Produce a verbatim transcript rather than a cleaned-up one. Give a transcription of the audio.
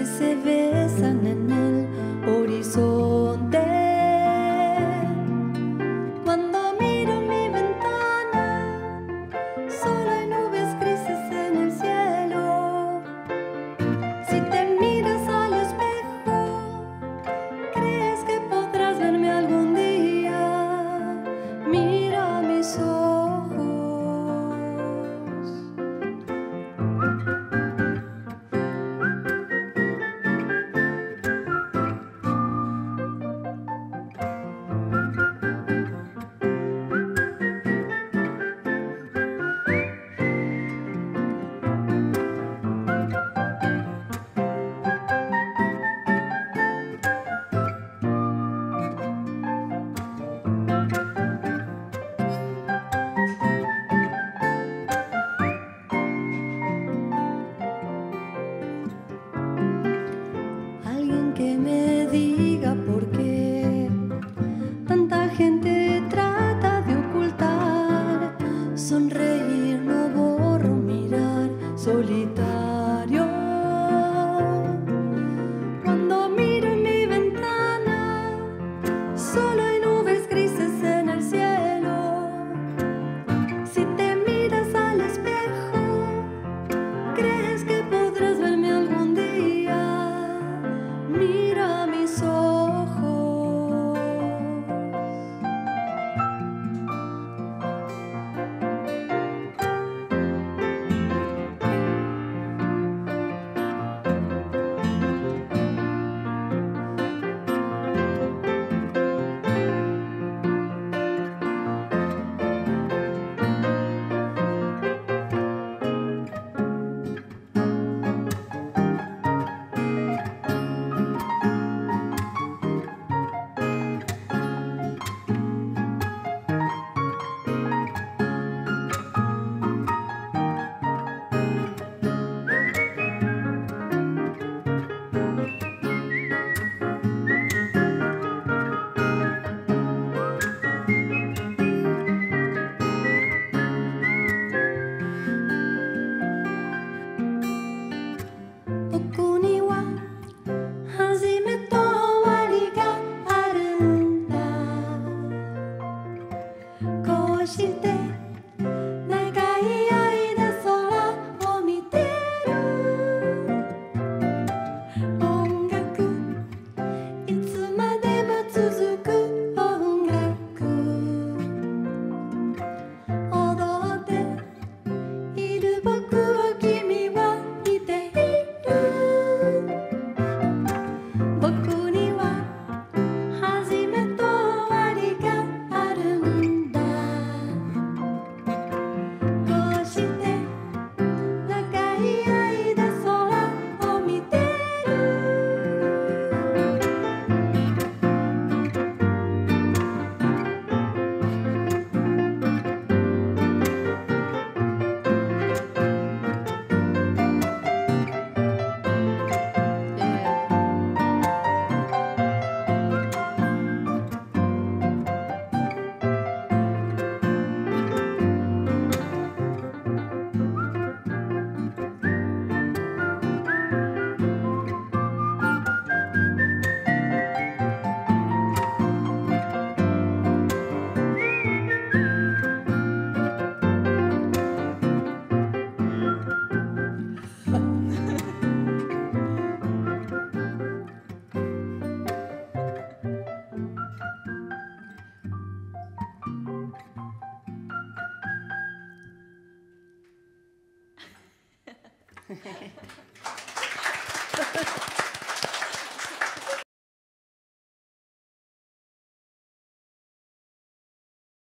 se besan en el horizonte. Cuando miro mi ventana, solo hay nubes grises en el cielo. Si te miras al espejo, ¿crees que podrás verme algún día? Mira mis ojos. Alguien que me diga por qué tanta gente trata de ocultar, sonreír, no borro, mirar solitario. Cuando miro en mi ventana, solo hay nubes grises en el cielo. Si te miras al espejo, ¿crees que podrás verme algún día? Mira mis ojos.